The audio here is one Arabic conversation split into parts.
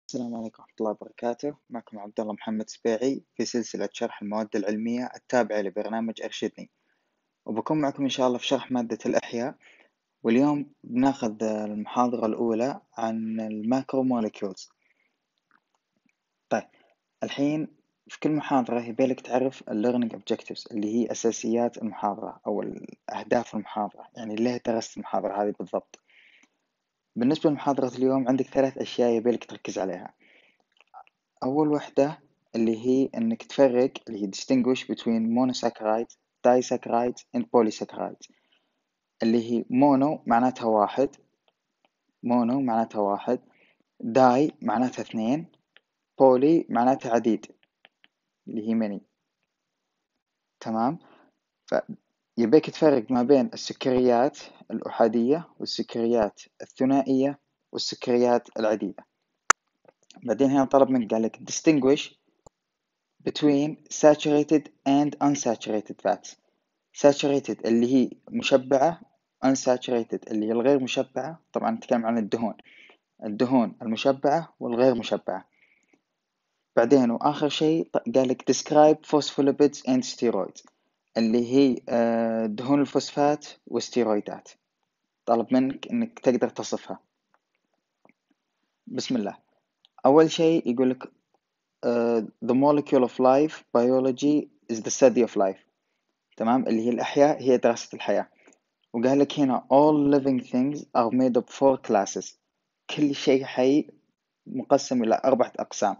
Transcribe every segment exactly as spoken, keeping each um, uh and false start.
السلام عليكم ورحمة الله وبركاته. معكم عبد الله محمد سبيعي في سلسلة شرح المواد العلمية التابعة لبرنامج أرشدني، وبكون معكم إن شاء الله في شرح مادة الأحياء. واليوم بناخذ المحاضرة الأولى عن الماكرو موليكيولز. طيب، الحين في كل محاضرة يبيلك تعرف ال learning objectives اللي هي أساسيات المحاضرة أو أهداف المحاضرة، يعني اللي درست المحاضرة هذه بالضبط. بالنسبة لمحاضرة اليوم عندك ثلاث أشياء يبيلك تركز عليها. أول وحدة اللي هي إنك تفرق اللي هي distinguish between monosaccharides, disaccharides and polysaccharides. اللي هي mono معناتها واحد، mono معناتها واحد، di معناتها اثنين، poly معناتها عديد اللي هي many. تمام؟ فيبيك تفرق ما بين السكريات الأحادية والسكريات الثنائية والسكريات العديدة. بعدين هنا طلب منك قال لك distinguish between saturated and unsaturated fats. saturated اللي هي مشبعة، unsaturated اللي هي الغير مشبعة. طبعا نتكلم عن الدهون الدهون المشبعة والغير مشبعة. بعدين وآخر شيء قال لك describe phospholipids and steroids اللي هي دهون الفوسفات والستيرويدات. طلب منك انك تقدر تصفها. بسم الله. أول شيء يقول لك Uh, the molecule of life biology is the study of life. تمام، اللي هي الأحياء هي دراسة الحياة. وقال لك هنا all living things are made up four classes. كل شيء حي مقسم إلى أربعة أقسام.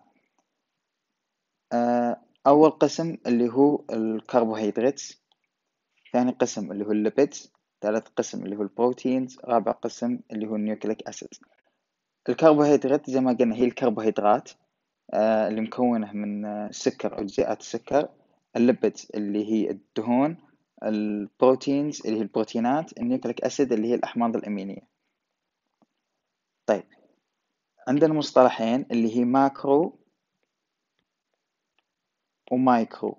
uh, أول قسم اللي هو الكربوهيدرات، ثاني قسم اللي هو الليبيدز، ثالث قسم اللي هو البروتينز، رابع قسم اللي هو النيوكليك أسيدز. الكربوهيدرات زي ما قلنا هي الكربوهيدرات آه اللي مكونة من السكر أو جزيئات السكر. الليبيدز اللي هي الدهون، البروتينز اللي هي البروتينات، النيوكليك أسيد اللي هي الأحماض الأمينية. طيب، عندنا مصطلحين اللي هي ماكرو ومايكرو.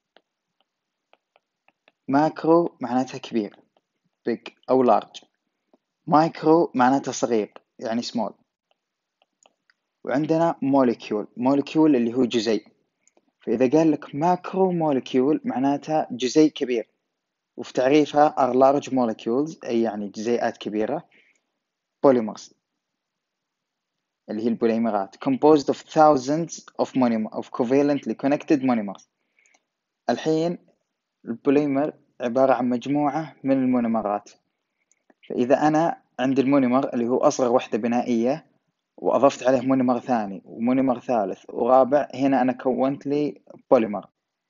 ماكرو معناتها كبير big أو large. مايكرو معناتها صغير يعني small. وعندنا molecule molecule اللي هو جزيء. فإذا قال لك ماكرو molecule معناتها جزيء كبير. وفي تعريفها are large molecules أي يعني جزيئات كبيرة. polymers اللي هي البوليمرات composed of thousands of monomers of covalently connected monomers. الحين البوليمر عبارة عن مجموعة من المونومرات. فإذا أنا عندي المونومر اللي هو أصغر وحدة بنائية وأضفت عليه مونومر ثاني ومونومر ثالث ورابع، هنا أنا كونت لي بوليمر.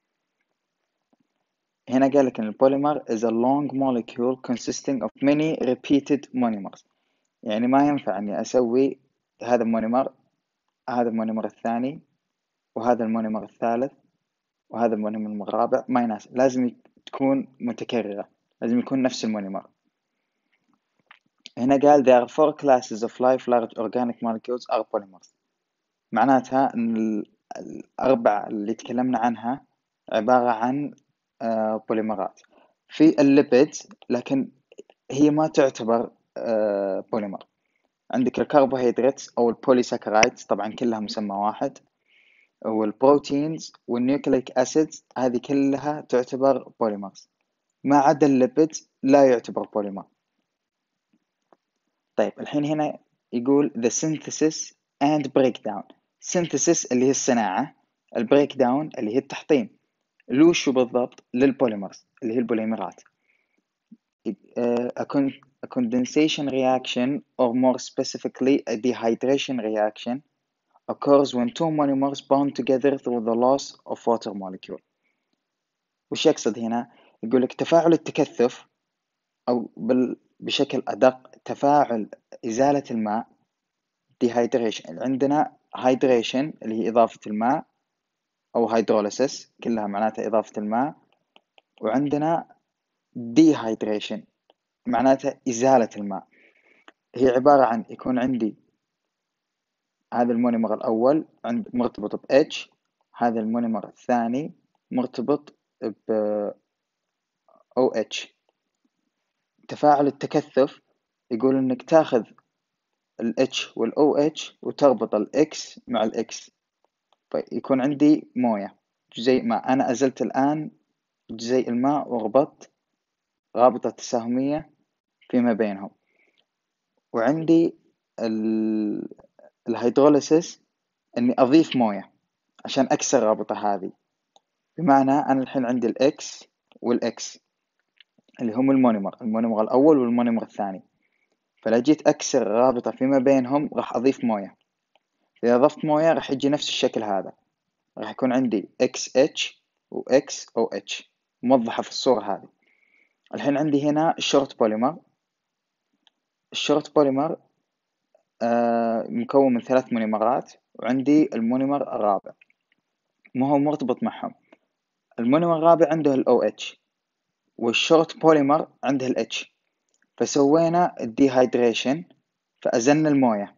هنا قال لك إن البوليمر is a long molecule consisting of many repeated monomers. يعني ما ينفع إني أسوي هذا المونومر هذا المونومر الثاني وهذا المونومر الثالث وهذا المونومر الرابع، ما يناسب. لازم تكون متكررة، لازم يكون نفس المونومر. هنا قال there are four classes of life large organic molecules are polymers. معناتها إن الأربع اللي تكلمنا عنها عبارة عن بوليمرات. في الليبيدز لكن هي ما تعتبر بوليمر. عندك الكربوهيدرات أو البوليساكرايدز، طبعا كلها مسمى واحد، والبروتينز والنيوكليك أسيدز هذه كلها تعتبر بوليمرز، ما عدا الليبيدز لا يعتبر بوليمر. طيب، الحين هنا يقول the synthesis and breakdown. synthesis اللي هي الصناعة، البريكداون اللي هي التحطيم. اللي وشو بالضبط للبوليمرز اللي هي البوليمرات. a, con a condensation reaction or more specifically a dehydration reaction occurs when two monomers bond together through the loss of water molecule. وش يقصد هنا؟ يقول لك تفاعل التكثف أو بشكل أدق تفاعل إزالة الماء dehydration. عندنا hydration اللي هي إضافة الماء أو hydrolysis كلها معناتها إضافة الماء، وعندنا dehydration معناتها إزالة الماء. هي عبارة عن يكون عندي هذا المونيمر الأول عند مرتبط ب H، هذا المونيمر الثاني مرتبط ب OH. تفاعل التكثف يقول إنك تاخذ ال H وال OH وتربط ال X مع ال X، فيكون عندي موية جزيء ماء. أنا أزلت الآن جزيء الماء وربطت رابطة تساهمية فيما بينهم. وعندي ال... الهيدروليسيس إني أضيف موية عشان أكسر الرابطة هذه، بمعنى أنا الحين عندي ال X وال X اللي هم المونيمر المونيمر الأول والمونيمر الثاني، فلو جيت أكسر الرابطة فيما بينهم راح أضيف موية. إذا أضفت موية راح يجي نفس الشكل هذا، راح يكون عندي إكس إتش و إكس أو إتش موضحة في الصورة هذه. الحين عندي هنا الشورت بوليمر. الشورت بوليمر آه مكون من ثلاث مونيمرات، وعندي المونيمر الرابع ما هو مرتبط معهم. المونيمر الرابع عنده ال OH والشورت بوليمر عنده ال H، فسوينا الديهايدريشن فأزلنا الموية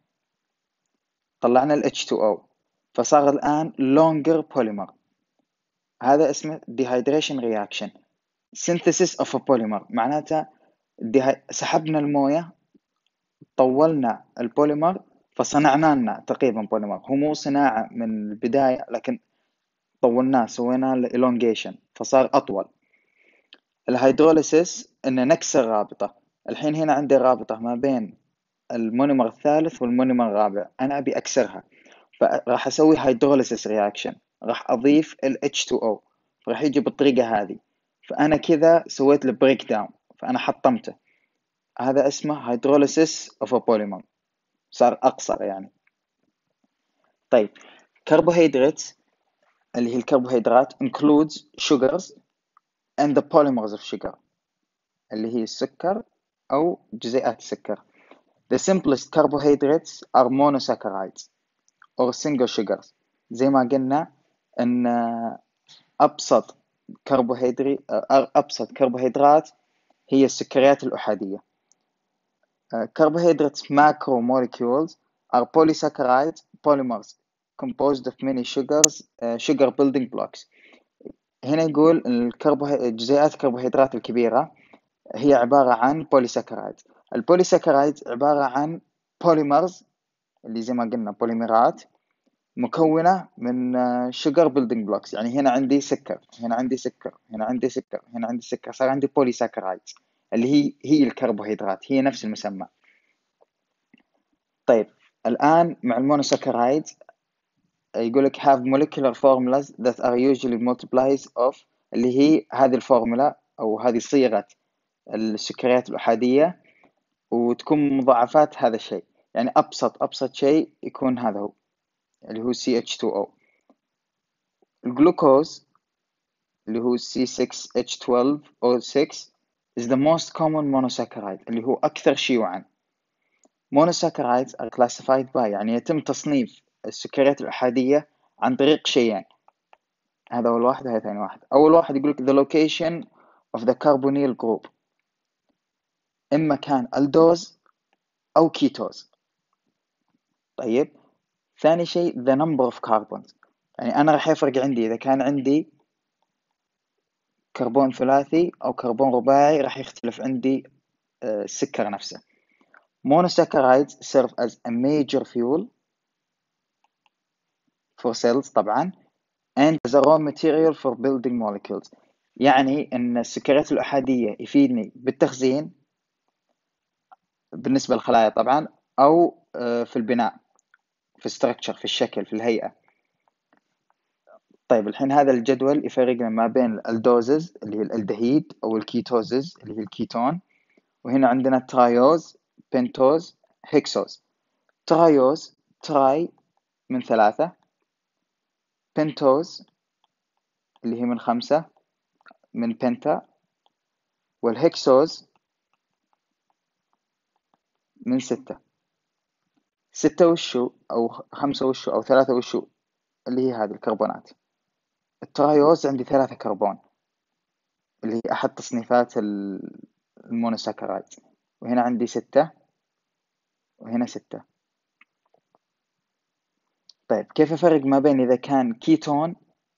طلعنا ال إتش تو أو، فصار الآن longer polymer. هذا اسمه dehydration reaction synthesis of a polymer. معناته سحبنا الموية طولنا البوليمر فصنعنا لنا تقريبا بوليمر. هو مو صناعة من البداية لكن طولناه سوينا له elongation فصار أطول. الهيدروليسيس إن نكسر رابطة. الحين هنا عندي رابطة ما بين المونيمر الثالث والمونيمر الرابع، أنا أبي أكسرها، فراح أسوي هيدروليسيس رياكشن، راح أضيف ال إتش تو أو، راح يجي بالطريقة هذه. فأنا كذا سويت له بريك داون، فأنا حطمته. هذا اسمه hydrolysis of a polymer، صار أقصر يعني. طيب carbohydrates اللي هي الكربوهيدرات includes sugars and the polymers of sugar اللي هي السكر أو جزيئات السكر. The simplest carbohydrates are monosaccharides or single sugars. زي ما قلنا أن أبسط كربوهيدرات أبسط كربوهيدرات هي السكريات الأحادية. Uh, carbohydrates macromolecules are polysaccharides polymers composed of many sugars uh, sugar building blocks. هنا يقول الكربوه... جزيئات الكربوهيدرات الكبيرة هي عبارة عن polysaccharides. البوليساكرايد عبارة عن polymers اللي زي ما قلنا بوليمرات مكونة من sugar building blocks. يعني هنا عندي سكر، هنا عندي سكر، هنا عندي سكر، هنا عندي سكر، صار عندي polysaccharides اللي هي هي الكربوهيدرات، هي نفس المسمى. طيب الآن مع المونوساكرايد يقولك have molecular formulas that are usually multiplies of، اللي هي هذه الفورمولا أو هذه صيغة السكريات الأحادية وتكون مضاعفات هذا الشيء. يعني أبسط أبسط شيء يكون هذا هو اللي هو سي إتش تو أو. الجلوكوز اللي هو سي سكس إتش تويلف أو سكس is the most common monosaccharide اللي هو أكثر شيوعا. monosaccharides are classified by، يعني يتم تصنيف السكريات الأحادية عن طريق شيئين. هذا أول واحد وهذا ثاني واحد. أول واحد يقولك the location of the carbonyl group، إما كان aldose أو ketose. طيب ثاني شيء the number of carbons، يعني أنا راح يفرق عندي إذا كان عندي كربون ثلاثي أو كربون رباعي، راح يختلف عندي السكر نفسه. monosaccharides serve as a major fuel for cells طبعا and as a raw material for building molecules. يعني أن السكريات الأحادية يفيدني بالتخزين بالنسبة للخلايا طبعا، أو في البناء في structure في الشكل في الهيئة. طيب الحين هذا الجدول يفرقنا ما بين الالدوزز اللي هي الالدهيد أو الكيتوزز اللي هي الكيتون، وهنا عندنا ترايوز بنتوز هيكسوز. ترايوز تراي من ثلاثة، بنتوز اللي هي من خمسة من بنتا، والهيكسوز من ستة. ستة وشو أو خمسة وشو أو ثلاثة وشو اللي هي هذه الكربونات. الترايوز عندي ثلاثة كربون اللي هي أحد تصنيفات المونوساكرايد، وهنا عندي ستة وهنا ستة. طيب كيف أفرق ما بين إذا كان كيتون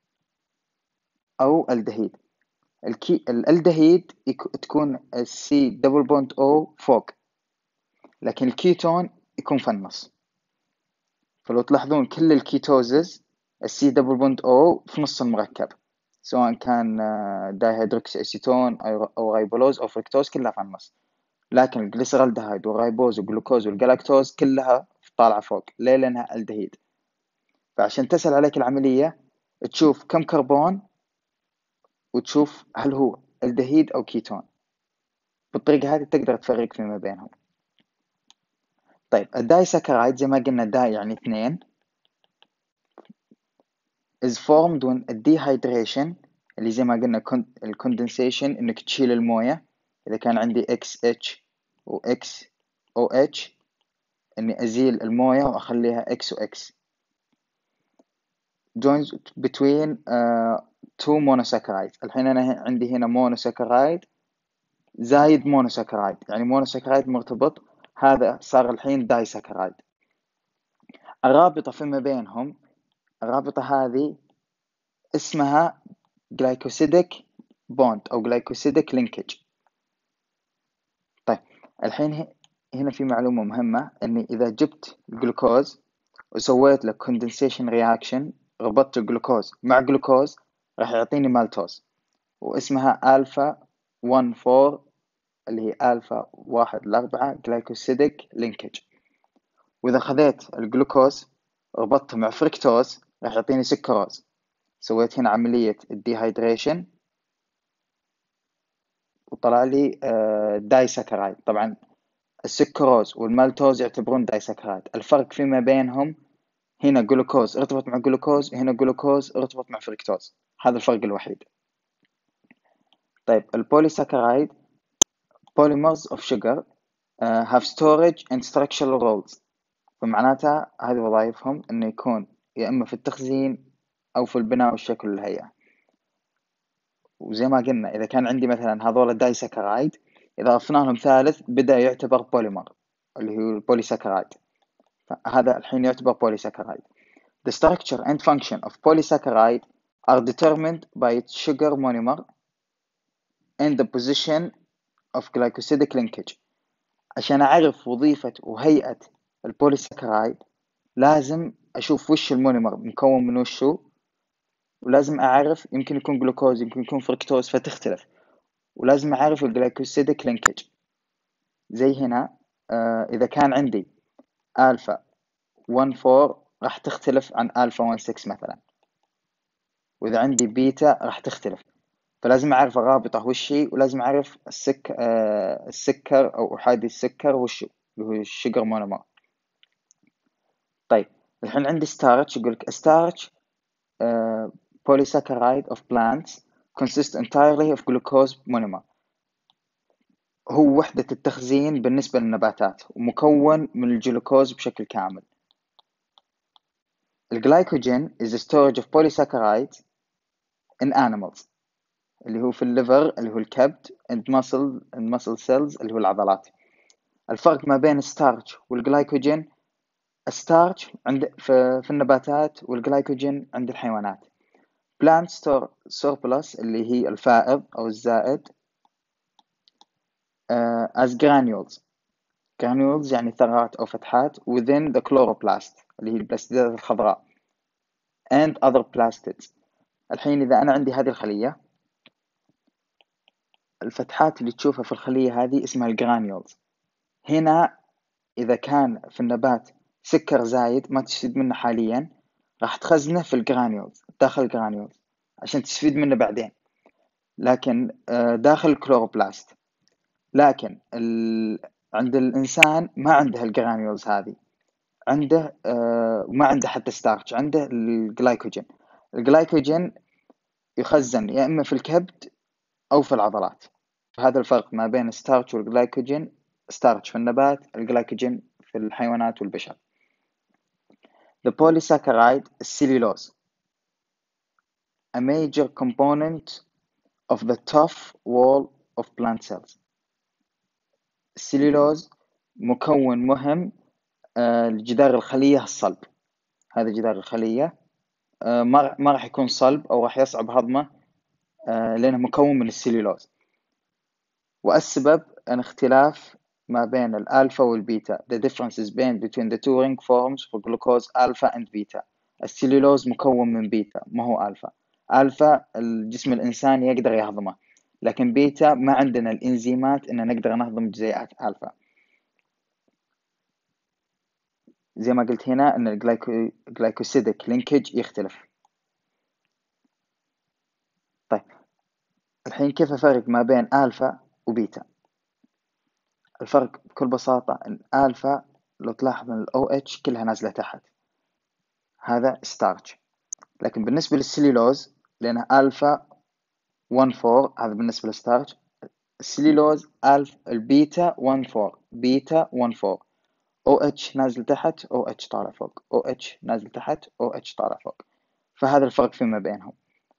أو الدهيد؟ الكي... الالدهيد يك... تكون السي دبل بوند او فوق، لكن الكيتون يكون في النص. فلو تلاحظون كل الكيتوزز السي دبل بوند او في نص المركب، سواء كان دايهيدروكسي اسيتون او رايبولوز او فركتوز كلها في النص. لكن الجليسرالدهايد والرايبوز والجلوكوز والجلاكتوز كلها طالعة فوق. ليه؟ لأنها الدهيد. فعشان تسهل عليك العملية تشوف كم كربون وتشوف هل هو الدهيد أو كيتون. بالطريقة هذه تقدر تفرق فيما بينهم. طيب الداي سكرايد زي ما قلنا داي يعني اثنين is formed when a dehydration اللي زي ما قلنا الكوندنسيشن انك تشيل الموية. اذا كان عندي إكس إتش و إكس أو إتش اني ازيل الموية واخليها X و X joins between uh, two monosaccharides. الحين انا عندي هنا monosaccharide زايد monosaccharide، يعني monosaccharide مرتبط، هذا صار الحين دايساكرايد. الرابطة فيما بينهم، الرابطة هذه اسمها glycosidic bond أو glycosidic linkage. طيب الحين هنا في معلومة مهمة، أني إذا جبت الجلوكوز وسويت له condensation reaction، ربطت الجلوكوز مع جلوكوز، راح يعطيني مالتوز واسمها ألفا واحد أربعة اللي هي ألفا واحد لأربعة glycosidic linkage. وإذا خذيت الجلوكوز ربطته مع فركتوز راح يعطيني سكروز. سويت هنا عملية الديهايدريشن وطلع لي دايساكرايد. طبعا السكروز والمالتوز يعتبرون دايساكرايد. الفرق فيما بينهم هنا جلوكوز ارتبط مع جلوكوز، هنا جلوكوز ارتبط مع فركتوز. هذا الفرق الوحيد. طيب البوليساكرايد polymers of sugar uh, have storage and structural roles. فمعناتها هذه وظائفهم انه يكون يا اما في التخزين او في البناء والشكل والهيئة. وزي ما قلنا اذا كان عندي مثلا هذول الدايساكرايد، اذا ضفنا لهم ثالث بدا يعتبر بوليمر اللي هو البوليساكرايد. هذا الحين يعتبر بوليساكرايد. The structure and function of polysaccharide are determined by its sugar monomer and the position of glycosidic linkage. عشان أعرف وظيفة وهيئة البوليساكرايد لازم أشوف وش المونيمر مكون من وشو، ولازم أعرف يمكن يكون جلوكوز يمكن يكون فركتوز فتختلف، ولازم أعرف الجلايكوسيديك لينكج. زي هنا آه إذا كان عندي ألفا واحد أربعة راح تختلف عن ألفا واحد ستة مثلا، وإذا عندي بيتا راح تختلف. فلازم أعرف الرابطة وشي، ولازم أعرف السك... آه السكر أو أحادي السكر وشو اللي هو الشجر مونومر. طيب الحين عندي ستارتش، يقولك starch uh, polysaccharide of plants consist entirely of glucose monomer. هو وحدة التخزين بالنسبة للنباتات ومكون من الجلوكوز بشكل كامل. الجلايكوجين is a storage of polysaccharides in animals اللي هو في الليفر اللي هو الكبد and muscle and muscle cells اللي هو العضلات. الفرق ما بين الستارش والجلايكوجين، الستارش عند في, في النباتات والجلايكوجين عند الحيوانات. plant store surplus اللي هي الفائض أو الزائد uh, as granules. granules يعني ثغرات أو فتحات within the chloroplast اللي هي البلاستيدات الخضراء and other plastids. الحين إذا أنا عندي هذه الخلية، الفتحات اللي تشوفها في الخلية هذه اسمها الجرانيولز. هنا إذا كان في النبات سكر زايد ما تستفيد منه حاليا، راح تخزنه في الجرانيولز داخل الجرانيولز عشان تستفيد منه بعدين، لكن داخل الكلوروبلاست. لكن ال... عند الإنسان ما عنده الجرانيولز هذه، عنده ما عنده حتى ستارش، عنده الجلايكوجين. الجلايكوجين يخزن يا إما في الكبد أو في العضلات. هذا الفرق ما بين الستارش والجلايكوجين. ستارش في النبات، الجلايكوجين في الحيوانات والبشر. The polysaccharide cellulose, a major component of the tough wall of plant cells. السليلوز مكون مهم لجدار الخلية الصلب. هذا جدار الخلية ما ما راح يكون صلب أو راح يصعب هضمه لأنه مكون من السليلوز. والسبب أن اختلاف ما بين الألفا والبيتا. The differences been between the two ring forms for glucose alpha and beta. السليلوز مكون من بيتا ما هو ألفا. ألفا الجسم الإنساني يقدر يهضمه، لكن بيتا ما عندنا الإنزيمات إن نقدر نهضم جزيئات ألفا. زي ما قلت هنا إن الجلايكوسيديك لينكج يختلف. طيب الحين كيف أفرق ما بين ألفا وبيتا؟ الفرق بكل بساطة إن ألفا لو تلاحظ إن ال OH كلها نازلة تحت، هذا ستارش. لكن بالنسبة للسليلوز لأنها ألفا واحد أربعة، هذا بالنسبة للستارش. السليلوز ألف البيتا واحد أربعة، بيتا واحد أربعة، OH نازل تحت، OH طالع فوق، OH نازل تحت، OH طالع فوق. فهذا الفرق فيما بينهم.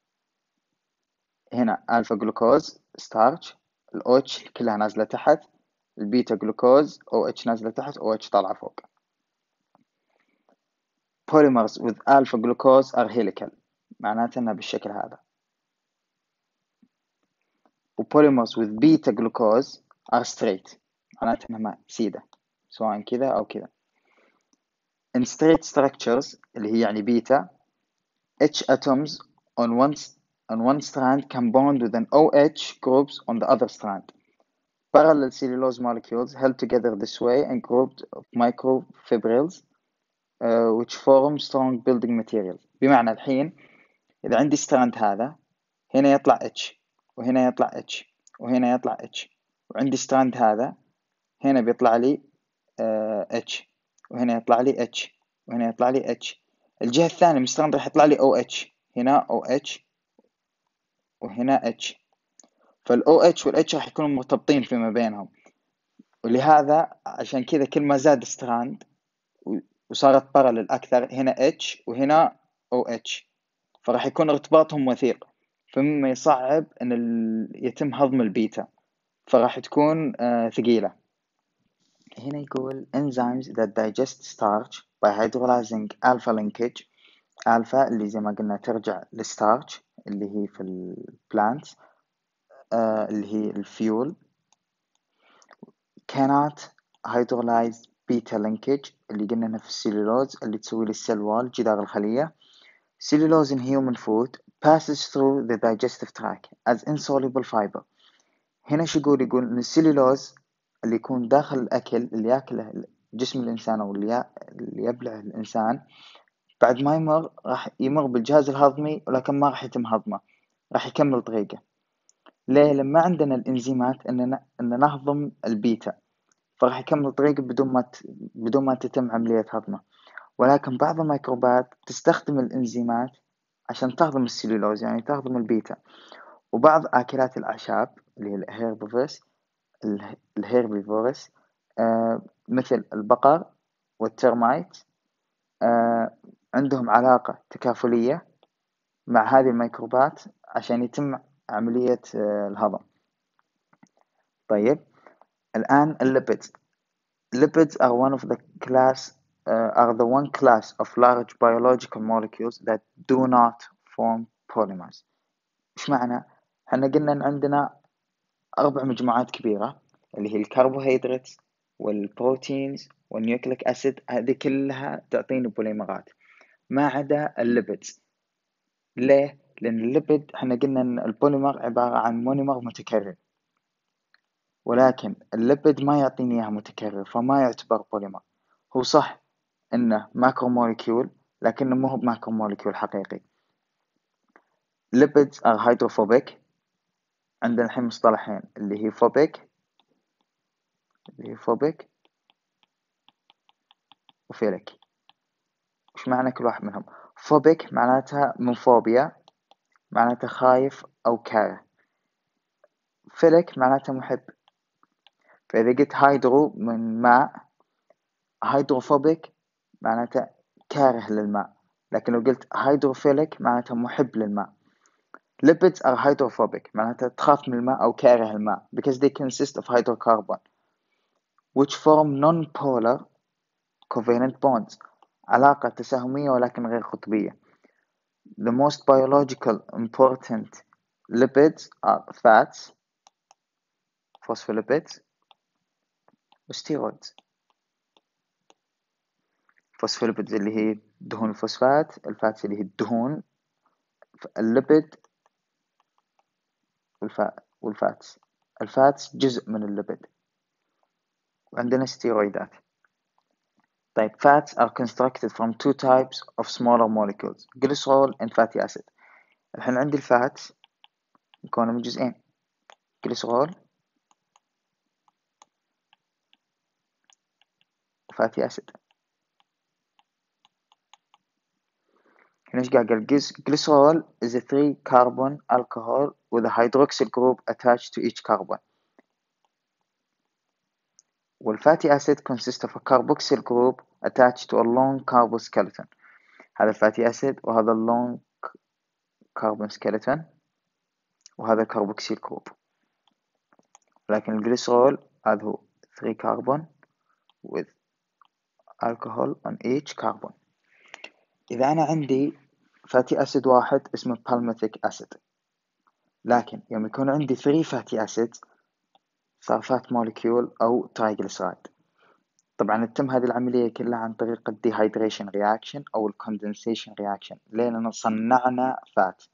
هنا ألفا جلوكوز ستارش، ال OH كلها نازلة تحت، البيتا جلوكوز OH نازلة تحت، OH طالعة فوق. polymers with alpha glucose are helical، معناته انها بالشكل هذا. و polymers with beta glucose are straight، معناته انها سيدة سواء كذا او كذا. in straight structures اللي هي يعني بيتا، H atoms on one on one strand can bond with an OH groups on the other strand. Parallel cellulose molecules held together this way and grouped of microfibrils uh, which form strong building materials. بمعنى الحين إذا عندي ستراند هذا هنا يطلع H وهنا يطلع H وهنا يطلع H، وعندي ستراند هذا هنا بيطلع لي uh, H وهنا يطلع لي H وهنا يطلع لي H. الجهة الثانية من ستراند راح يطلع لي OH، هنا OH وهنا H. فال OH وال H راح يكونوا مرتبطين فيما بينهم، ولهذا عشان كذا كل ما زاد ستراند وصارت بارالل أكثر هنا H وهنا OH، فراح يكون ارتباطهم وثيق، فمما يصعب أن يتم هضم البيتا، فراح تكون آه ثقيلة. هنا يقول enzymes that digest starch by hydrolyzing alpha linkage. alpha اللي زي ما قلنا ترجع للستارش اللي هي في البلانتس آه اللي هي الفيول. cannot hydrolyze beta linkage اللي قلنا هنا في السيلولوز اللي تسوي لي السيل وال جدار الخلية. Cellulose in human food passes through the digestive tract as insoluble fiber. هنا شو يقول؟ يقول إن السليلوز اللي يكون داخل الأكل اللي يأكله جسم الإنسان أو اللي, اللي يبلعه الإنسان بعد ما يمر راح يمر بالجهاز الهضمي، ولكن ما راح يتم هضمه، راح يكمل طريقه. ليه؟ لما عندنا الإنزيمات إننا إن نهضم البيتا، فراح يكمل طريقه بدون ما ت... بدون ما تتم عملية هضمه. ولكن بعض الميكروبات تستخدم الإنزيمات عشان تهضم السليلوز، يعني تهضم البيتا. وبعض آكلات الأعشاب اللي هي الهيربيفورس الهيربيفورس آه مثل البقر والترمايت آه عندهم علاقة تكافلية مع هذه الميكروبات عشان يتم عملية آه الهضم. طيب الآن الليبيدز. Lipids are one of the class uh, are the one class of large biological molecules that do not form polymers. إيش معنى؟ احنا قلنا إن عندنا أربع مجموعات كبيرة اللي هي الكربوهيدرات والبروتينز والنيوكليك أسيد، هذه كلها تعطيني بوليمرات ما عدا الليبيدز. ليه؟ لأن الليبيد احنا قلنا إن البوليمر عبارة عن مونيمر متكرر، ولكن الليبيد ما يعطيني إياها متكرر فما يعتبر بوليمر. هو صح إنه ماكرو موليكيول لكنه مو ماكرو موليكيول حقيقي. lipids are hydrophobic. عندنا الحين مصطلحين اللي هي phobic اللي هي phobic وفيلك. وش معنى كل واحد منهم؟ phobic معناتها من فوبيا، معناتها خايف أو كاره. فيلك معناتها محب. فإذا قلت هايدرو من ماء، هايدروفوبيك معناتها كاره للماء، لكن لو قلت هايدروفيلك معناتها محب للماء. lipids are hydrophobic معناتها تخاف من الماء أو كاره الماء because they consist of hydrocarbon which form non-polar covalent bonds، علاقة تساهمية ولكن غير قطبية. The most biological important lipids are fats phospholipids وستيرويدز. فوسفوليبيدز اللي هي دهون الفوسفات، الفاتس اللي هي الدهون، الليبيد والفات والفاتس الفاتس جزء من الليبيد. وعندنا ستيرويدات. طيب fats are constructed from two types of smaller molecules glycerol and fatty acid. الحين عندي الفات مكونه من جزئين glycerol وفاتي acid. هنا ايش قاعد قال؟ glycerol is a three carbon alcohol with a hydroxyl group attached to each carbon. والfatty acid consists of a carboxyl group attached to a long carbon skeleton. هذا الفاتي acid وهذا اللونج carbon skeleton وهذا carboxyl group. لكن الجليسرول هذا هو three carbon with alcohol on each carbon. إذا أنا عندي فاتي أسيد واحد اسمه palmitic acid، لكن يوم يكون عندي three fatty acids صار fat molecule أو triglyceride. طبعا تتم هذه العملية كلها عن طريق ال dehydration reaction أو ال condensation reaction لأننا صنعنا fat.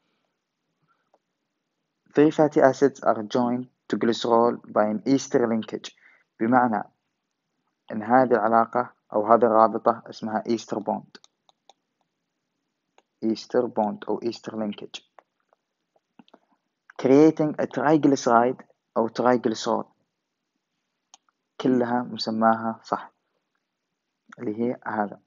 three fatty acids are joined to glycerol by an ester linkage، بمعنى أن هذه العلاقة أو هذه الرابطة اسمها ester bond ester bond أو ester linkage creating a triglyceride أو triglycerol. كلها مسماها صح اللي هي هذا،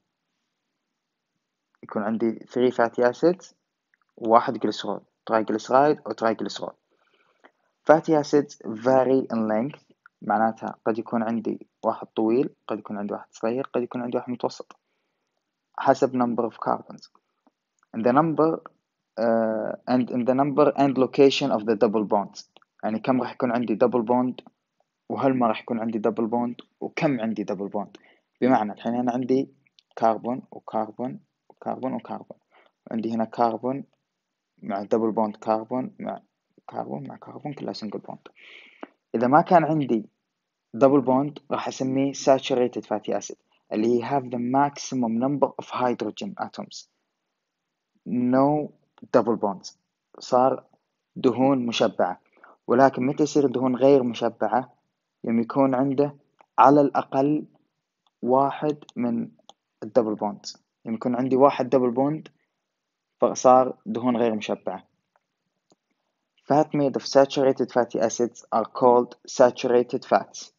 يكون عندي three fatty acids وواحد glycerol triglyceride أو triglycerol. fatty acids vary in length، معناتها قد يكون عندي واحد طويل، قد يكون عندي واحد صغير، قد يكون عندي واحد متوسط حسب number of carbons and the number uh, and in the number and location of the double bonds. يعني كم راح يكون عندي double bond وهل ما راح يكون عندي double bond وكم عندي double bond. بمعنى الحين أنا عندي كربون وكربون وكربون وكربون، عندي هنا كربون مع double bond كربون مع كربون مع كربون كلها single bond. إذا ما كان عندي double bond راح أسميه saturated fatty acid اللي هي have the maximum number of hydrogen atoms no double bonds، صار دهون مشبعة. ولكن متى يصير دهون غير مشبعة؟ يوم يكون عنده على الأقل واحد من الدبل بوندز، يوم يكون عندي واحد دبل بوند فصار دهون غير مشبعة. Fat made of saturated fatty acids are called saturated fats.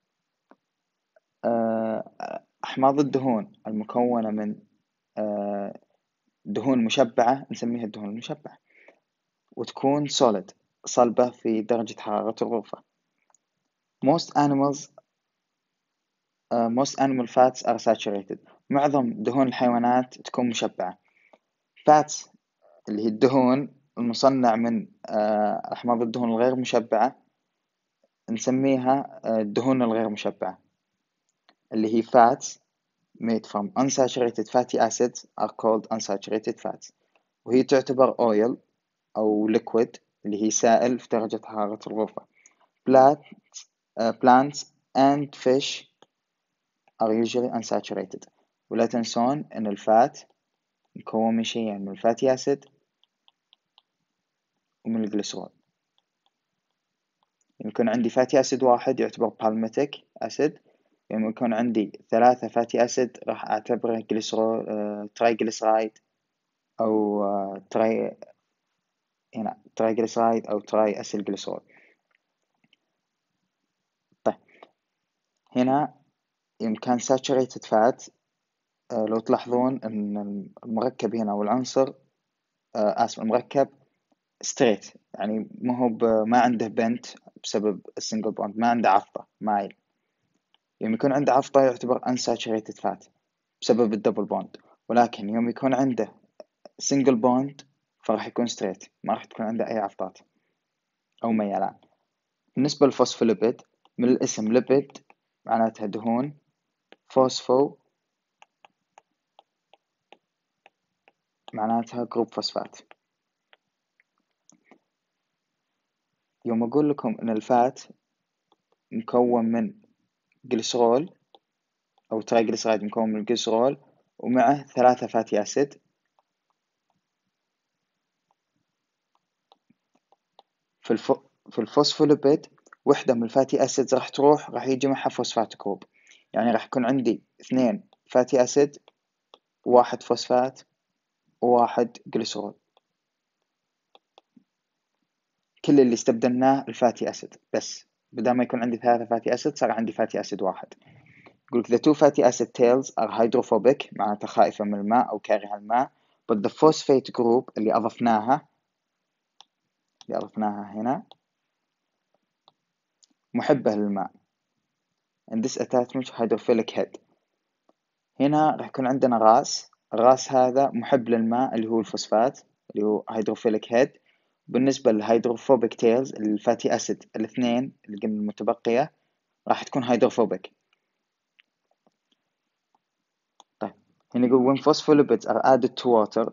أحماض الدهون المكونة من دهون مشبعة نسميها الدهون المشبعة، وتكون solid صلبة في درجة حرارة الغرفة. Most animals uh, most animal fats are saturated. معظم دهون الحيوانات تكون مشبعة. fats اللي هي الدهون المصنع من uh, أحماض الدهون الغير مشبعة نسميها uh, الدهون الغير مشبعة اللي هي fats made from unsaturated fatty acids are called unsaturated fats. وهي تعتبر oil أو liquid اللي هي سائل في درجة حرارة الغرفة. Plants, uh, plants and fish are usually unsaturated. ولا تنسون إن الفات مكون من شيئين، من الفاتي أسيد ومن الجليسرول. يمكن عندي فاتي أسيد واحد يعتبر بالميتيك أسيد، يعني يكون عندي ثلاثة فاتي أسيد راح أعتبره جليسرول آه، تراي جليسرايد أو آه، تراي هنا تراي جليسرايد أو تراي أسيل جليسرول. طيب هنا يمكن saturated fat آه، لو تلاحظون أن المركب هنا والعنصر آه، آسف المركب ستريت، يعني ما هو ما عنده بنت بسبب السنجل بوند، ما عنده عفطة مايل. يوم يكون عنده عفطة يعتبر unsaturated fat بسبب الدبل بوند، ولكن يوم يكون عنده سنجل بوند فراح يكون ستريت، ما راح تكون عنده أي عفطات أو ميلان. بالنسبة للفوسفوليبيد من الاسم ليبيد معناتها دهون، فوسفو معناتها جروب فوسفات. يوم أقول لكم إن الفات مكون من جليسرول أو ترايجليسرايد مكون من الجليسرول ومعه ثلاثة فاتي أسيد. في الف... في الفوسفوليبيد وحدة من الفاتي أسيدز راح تروح راح يجي معها فوسفات جروب، يعني راح يكون عندي اثنين فاتي أسيد وواحد فوسفات وواحد جليسرول، كل اللي استبدلناه الفاتي أسيد بس، بدل ما يكون عندي ثلاثة فاتي أسيد صار عندي فاتي أسيد واحد. يقولك the two fatty acid tails are hydrophobic معناتها خائفة من الماء أو كارهة الماء but the phosphate group اللي أضفناها اللي أضفناها هنا محبة للماء and this attachment hydrophilic head. هنا راح يكون عندنا راس، الراس هذا محب للماء اللي هو الفوسفات اللي هو hydrophilic head. بالنسبة للهيدروفوبيك تيلز الفاتي أسيد الاثنين اللي قلنا المتبقية راح تكون hydrophobic. طيب هنا يقول when phospholipids are added to water،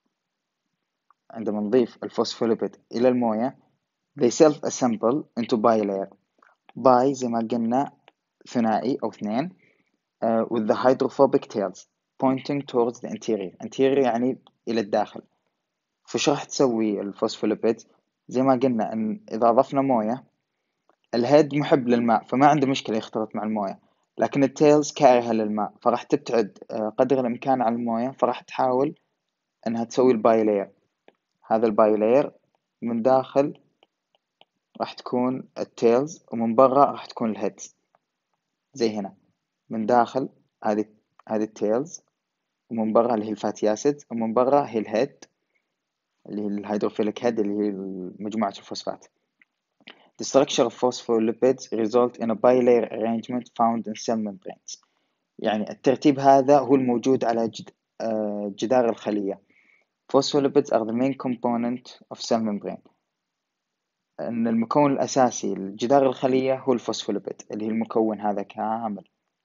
عندما نضيف الفوسفوليبيد إلى الموية they self assemble into bilayer. bi زي ما قلنا ثنائي أو اثنين uh, with the hydrophobic tails pointing towards the interior. interior يعني إلى الداخل. فشو راح تسوي الفوسفوليبيد؟ زي ما قلنا إن إذا أضفنا موية الهيد محب للماء فما عنده مشكلة يختلط مع الموية، لكن التيلز كارهة للماء فراح تبتعد قدر الإمكان عن الموية، فراح تحاول إنها تسوي البايلير. هذا البايلير من داخل راح تكون التيلز ومن برا راح تكون الهيدز، زي هنا من داخل هذه هذه التيلز ومن برا اللي هي الفاتي أسيد ومن برا هي الهيد اللي هي الهيدروفيليك هيد اللي هي مجموعة الفوسفات. The structure of phospholipids result in a bilayer arrangement found in cell membranes. يعني الترتيب هذا هو الموجود على جد جدار الخلية. Phospholipids are the main component of cell membrane. أن المكون الأساسي لجدار الخلية هو الفوسفوليبيد اللي هي المكون هذا كامل.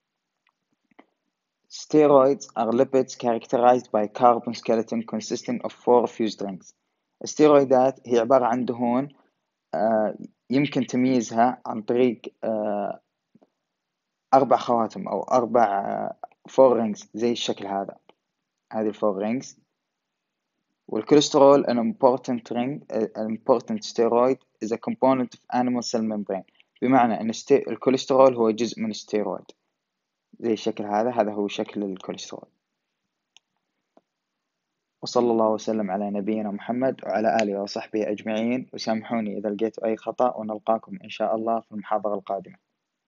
Steroids are lipids characterized by carbon skeleton consisting of four fused rings. الستيرويدات هي عبارة عن دهون يمكن تمييزها عن طريق أربع خواتم أو أربع four rings زي الشكل هذا، هذه four rings. والكوليسترول an important ring an important steroid is a component of animal cell membrane، بمعنى أن الكوليسترول هو جزء من الستيرويد زي الشكل هذا، هذا هو شكل الكوليسترول. وصلى الله وسلم على نبينا محمد وعلى آله وصحبه أجمعين، وسامحوني إذا لقيت أي خطأ، ونلقاكم إن شاء الله في المحاضرة القادمة.